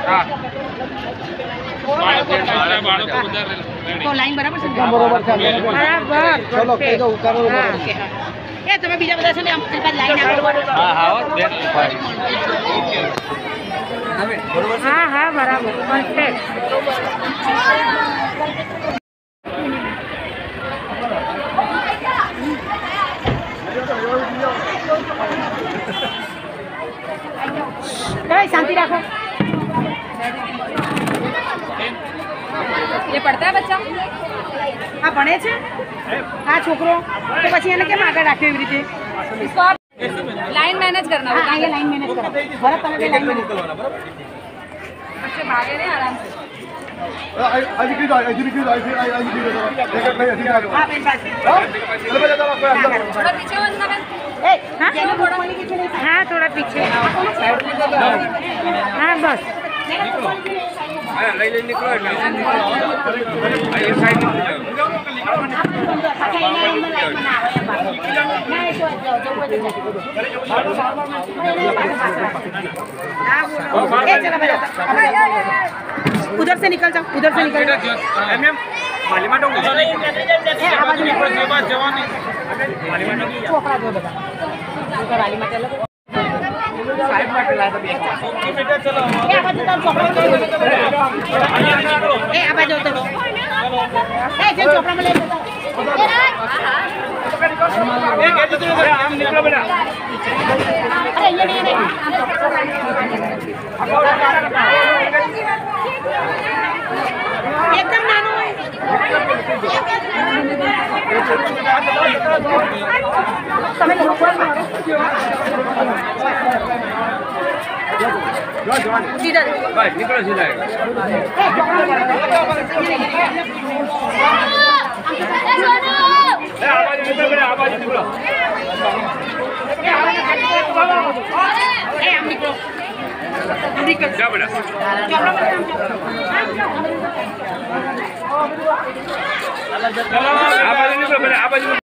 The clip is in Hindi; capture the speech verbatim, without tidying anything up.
तो लाइन बराबर છે બરોબર છે બરાબર ચલો કહી દો ઉતારો એ તમે બીજા બધા છે ને આમ ત્રિપાદ લાઈન આગળ હા હા બેક હા હા બરાબર પરફેક્ટ शांति रखो। ये पढ़ता है बच्चा? हाँ पढ़े छे हाँ छोकरो तो પછી એને કેમ આગળ રાખ્યો એવી રીતે इसको आप लाइन मैनेज करना हाँ आगे लाइन मैनेज करो भरत તમે લાइन मैनेज करो बच्चे भागे नहीं आराम से आज की आज की आज की आज की देखो भाई ठीक है हां बेन बात चलो बजा दो थोड़ा पीछे हो ना बहन ए हां थोड़ा पीछे हां बस अरे ले ले निकलो ये साइड निकलो उधर से निकल जाओ उधर से निकल जाओ एम एम मालीमा तो उधर नहीं आवाज नहीं जेबा जवानी मालीमा तो छोकरा जो बता छोकरा वाली मत लगे साइड में लाया था ओके बेटा चलो ए आवाज तो छोकरा ए आवाज तो ए जे छोकरा में ले ए गेट तो हम निकलो बेटा अरे ये नहीं नहीं एकदम नानो है समय लो सीधा बस निकलो सीधा ए आवाज निकलो बेटा आवाज निकलो ए हम निकलो निकल जा बेटा आवाज निकलो बेटा आवाज